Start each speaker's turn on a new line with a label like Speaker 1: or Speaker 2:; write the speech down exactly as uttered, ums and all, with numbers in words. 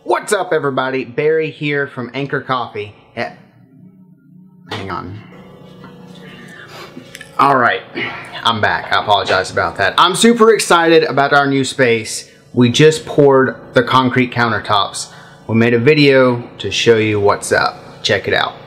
Speaker 1: What's up, everybody? Barry here from Anchor Coffee. Eh, hang on. Alright, I'm back. I apologize about that. I'm super excited about our new space. We just poured the concrete countertops. We made a video to show you what's up. Check it out.